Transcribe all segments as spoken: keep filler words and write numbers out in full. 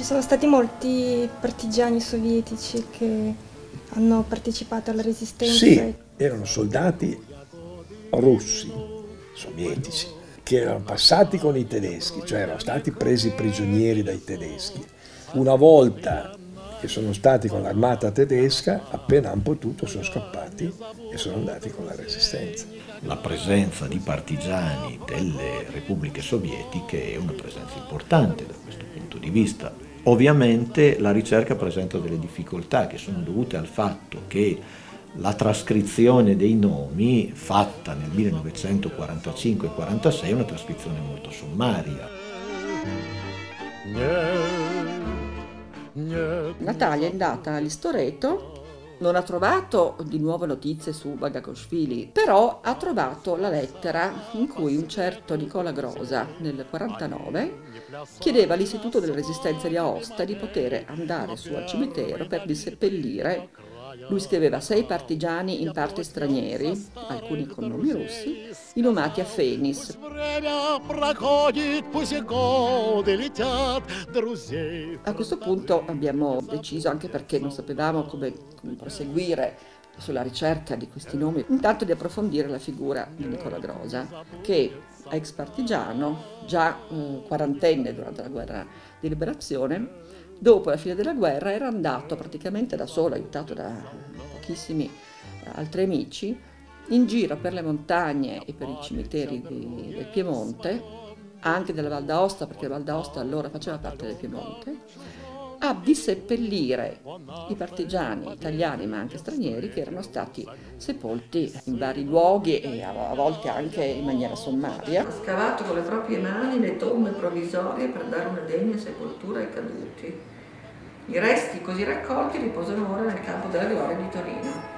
Sono stati molti partigiani sovietici che hanno partecipato alla resistenza. Sì, erano soldati russi, sovietici, che erano passati con i tedeschi, cioè erano stati presi prigionieri dai tedeschi. Una volta che sono stati con l'armata tedesca, appena hanno potuto sono scappati e sono andati con la resistenza. La presenza di partigiani delle repubbliche sovietiche è una presenza importante da questo punto di vista. Ovviamente la ricerca presenta delle difficoltà che sono dovute al fatto che la trascrizione dei nomi fatta nel millenovecentoquarantacinque quarantasei è una trascrizione molto sommaria. Natalia è andata all'Istoreto, non ha trovato di nuove notizie su Bagakoshvili, però ha trovato la lettera in cui un certo Nicola Groza nel quarantanove chiedeva all'Istituto della Resistenza di Aosta di poter andare su al cimitero per disseppellire. Lui scriveva sei partigiani in parte stranieri, alcuni con nomi russi, inumati a Fenis. A questo punto abbiamo deciso, anche perché non sapevamo come, come proseguire sulla ricerca di questi nomi, intanto di approfondire la figura di Nicola Groza, che ex partigiano, già eh, quarantenne durante la guerra di liberazione. Dopo la fine della guerra era andato praticamente da solo, aiutato da pochissimi altri amici, in giro per le montagne e per i cimiteri di, del Piemonte, anche della Val d'Aosta, perché la Val d'Aosta allora faceva parte del Piemonte, a disseppellire i partigiani italiani ma anche stranieri che erano stati sepolti in vari luoghi e a volte anche in maniera sommaria. Ha scavato con le proprie mani le tombe provvisorie per dare una degna sepoltura ai caduti. I resti così raccolti riposano ora nel Campo della Gloria di Torino.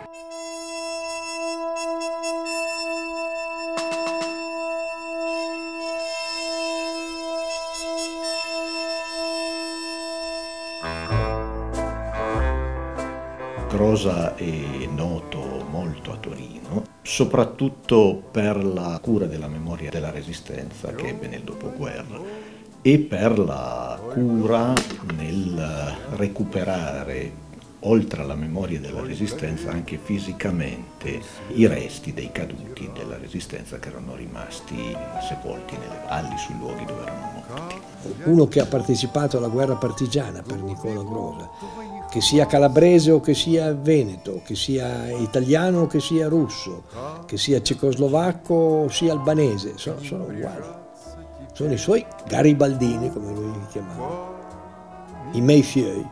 Groza è noto molto a Torino, soprattutto per la cura della memoria della Resistenza che ebbe nel dopoguerra e per la cura nel recuperare, oltre alla memoria della Resistenza, anche fisicamente i resti dei caduti della Resistenza che erano rimasti sepolti nelle valli, sui luoghi dove erano morti. Uno che ha partecipato alla guerra partigiana per Nicola Groza, che sia calabrese o che sia veneto, che sia italiano o che sia russo, che sia cecoslovacco o sia albanese, sono, sono uguali. Sono i suoi garibaldini, come lui li chiamava, i Meifiei.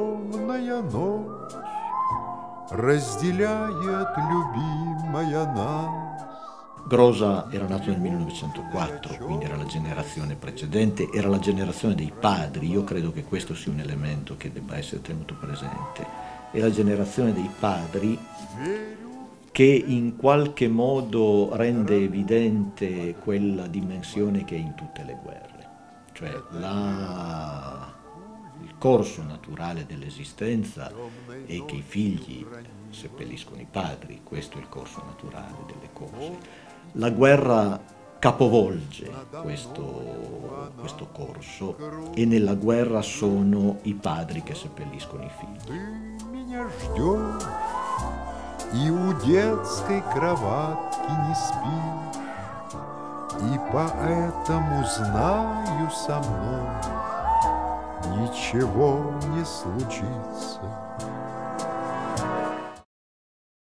Groza era nato nel millenovecentoquattro, quindi era la generazione precedente, era la generazione dei padri. Io credo che questo sia un elemento che debba essere tenuto presente. È la generazione dei padri che in qualche modo rende evidente quella dimensione che è in tutte le guerre, cioè la... il corso naturale dell'esistenza è che i figli seppelliscono i padri, questo è il corso naturale delle cose. La guerra capovolge questo, questo corso e nella guerra sono i padri che seppelliscono i figli. И у детской кроватки не спишь, и поэтому знаю, со мной ничего не случится.